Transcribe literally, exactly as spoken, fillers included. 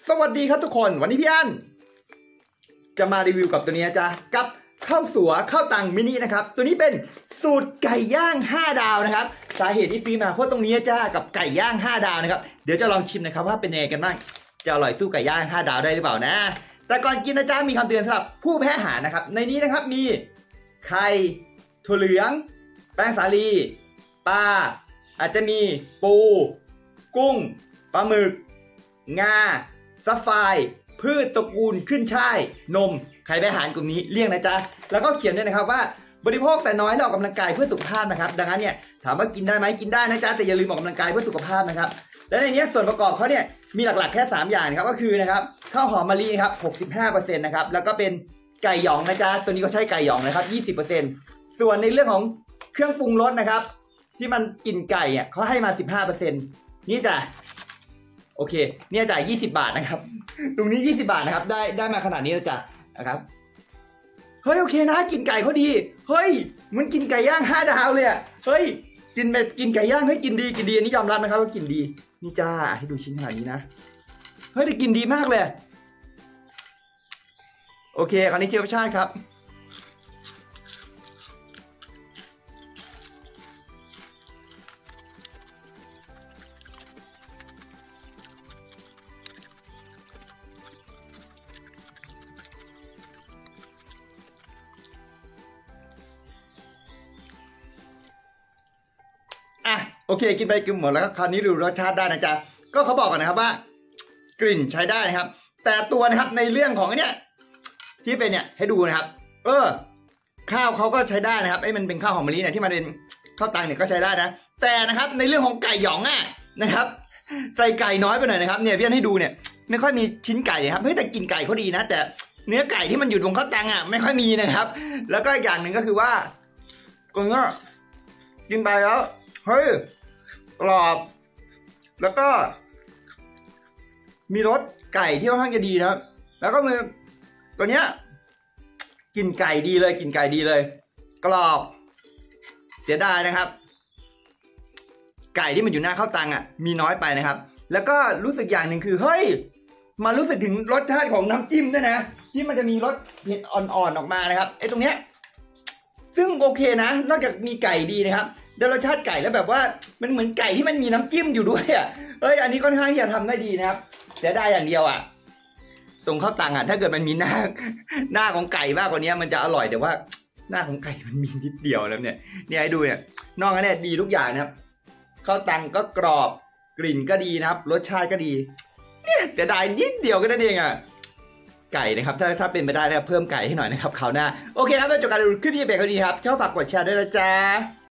สวัสดีครับทุกคนวันนี้พี่อั้นจะมารีวิวกับตัวนี้นะจ๊ะกับข้าวสัวข้าวตังมินินะครับตัวนี้เป็นสูตรไก่ย่างห้าดาวนะครับสาเหตุที่ซื้อมาเพราะตรงนี้จ้ากับไก่ย่างห้าดาวนะครับเดี๋ยวจะลองชิมนะครับว่าเป็นยังไงกันบ้างจะอร่อยสู้ไก่ย่างห้าดาวได้หรือเปล่านะแต่ก่อนกินนะจ๊ะมีคำเตือนสำหรับผู้แพ้อาหารนะครับในนี้นะครับมีไข่ถั่วเหลืองแป้งสาลีปลาอาจจะมีปูกุ้งปลาหมึกงาซัฟไฟพืชตระกูลขึ้นช่ายนมใครได้อาหารกลุ่มนี้เลี่ยงนะจ๊ะแล้วก็เขียนด้วยนะครับว่าบริโภคแต่น้อยและออกกำลังกายเพื่อสุขภาพนะครับดังนั้นเนี่ยถามว่ากินได้ไหมกินได้นะจ๊ะแต่อย่าลืมออกกำลังกายเพื่อสุขภาพนะครับและในนี้ส่วนประกอบเขาเนี่ยมีหลักๆแค่สามอย่างนะครับก็คือนะครับข้าวหอมมะลินะครับ หกสิบห้าเปอร์เซ็นต์ นะครับแล้วก็เป็นไก่หยองนะจ๊ะตัวนี้ก็ใช้ไก่หยองนะครับ ยี่สิบเปอร์เซ็นต์ ส่วนในเรื่องของเครื่องปรุงรสนะครับที่มันกลิ่นไก่อ่ะเขาให้มา สิบห้าเปอร์เซ็นต์ นี่จ้ะโอเคเนี่ยจ่ายยี่สิบบาทนะครับตรงนี้ยี่สิบบาทนะครับได้ได้มาขนาดนี้แล้วจ้ะนะครับเฮ้ยโอเคนะกินไก่เขาดีเฮ้ยมันกินไก่ย่างห้าดาวเลยอ่ะเฮ้ยกินแบบกินไก่ย่างให้กินดีกินดีอันนี้ยอมรับนะครับว่ากินดีนี่จ้าให้ดูชิ้นขนาดนี้นะเฮ้ยได้กินดีมากเลยโอเคคราวนี้เทียบรสชาติครับอ่ะโอเคกินไปกินหมดแล้วคราวนี้ดูรสชาติได้นะจ๊ะก็เขาบอกกันนะครับว่ากลิ่นใช้ได้นะครับแต่ตัวนะครับในเรื่องของเนี้ยที่เป็นเนี่ยให้ดูนะครับเออข้าวเขาก็ใช้ได้นะครับไอ้มันเป็นข้าวหอมมะลิเนี่ยที่มันเป็นข้าวตังเนี่ยก็ใช้ได้นะแต่นะครับในเรื่องของไก่หยองอ่ะนะครับใส่ไก่น้อยไปหน่อยนะครับเนี่ยพี่อันให้ดูเนี่ยไม่ค่อยมีชิ้นไก่ครับเฮ้ยแต่กินไก่เขาดีนะแต่เนื้อไก่ที่มันอยู่ตรงข้าวตังอ่ะไม่ค่อยมีนะครับแล้วก็อีกอย่างหนึ่งก็คือว่าก็เงี้ยกินไปแล้วเฮ้ยกรอบแล้วก็มีรสไก่ที่ค่อนข้างจะดีนะครับแล้วก็มีตัวเนี้ยกินไก่ดีเลยกินไก่ดีเลยกรอบเสียดายนะครับไก่ที่มันอยู่หน้าข้าวตังอ่ะมีน้อยไปนะครับแล้วก็รู้สึกอย่างหนึ่งคือเฮ้ยมารู้สึกถึงรสชาติของน้ำจิ้มด้วยนะที่มันจะมีรสเผ็ดอ่อนๆออกมานะครับไอ้ตรงเนี้ยซึ่งโอเคนะนอกจากมีไก่ดีนะครับได้รสชาติไก่แล้วแบบว่ามันเหมือนไก่ที่มันมีน้ำจิ้มอยู่ด้วยอ่ะเอ้ยอันนี้ค่อนข้างที่จะทำได้ดีนะครับเสียดายอย่างเดียวอ่ะตรงข้าวตังอ่ะถ้าเกิดมันมีหน้าหน้าของไก่มากกว่านี้มันจะอร่อยแต่ว่าหน้าของไก่มันมีนิดเดียวแล้วเนี่ยเนี่ยให้ดูเนี่ยนอกจากนี้ดีทุกอย่างนะครับข้าวตังก็กรอบกลิ่นก็ดีนะครับรสชาติก็ดีเนี่ยแต่ได้นิดเดียวก็นั่นเองอ่ะไก่นะครับถ้าถ้าเป็นไปได้นะครับเพิ่มไก่ให้หน่อยนะครับคราวหน้าโอเคครับแล้วจบการดูคลิปนี้เป็นก็ดีครับชอบฝากกดแชร์ด้วยนะจ๊ะ